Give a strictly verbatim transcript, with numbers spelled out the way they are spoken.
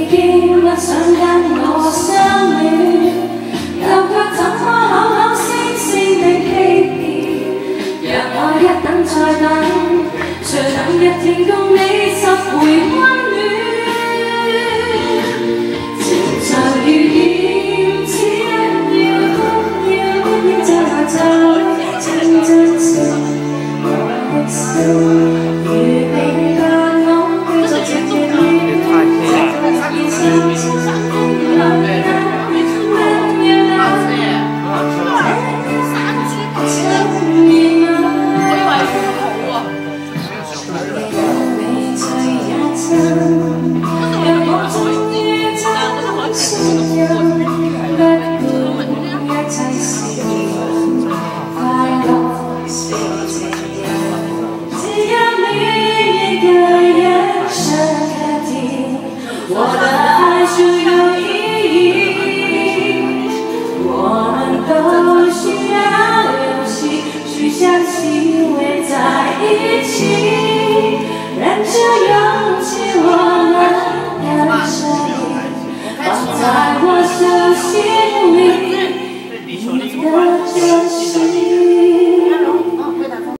已經不想跟我相戀，又卻怎麼口口聲聲的欺騙？若我一等再等，誰能一天共你拾回溫暖？情像如煙，只因要哭要哭要走來走，請珍惜我的心。 我的爱就有意义，我们都需要勇气去相信会在一起，让这勇气我们的声音放在我手心里。